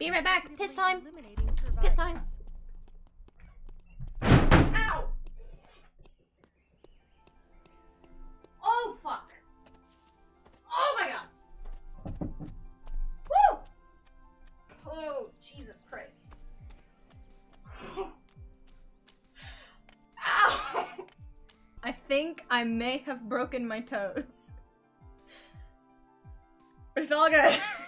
Be right back. Piss time. Piss time. Ow! Oh, fuck. Oh my god. Woo! Oh, Jesus Christ. Ow! I think I may have broken my toes. It's all good.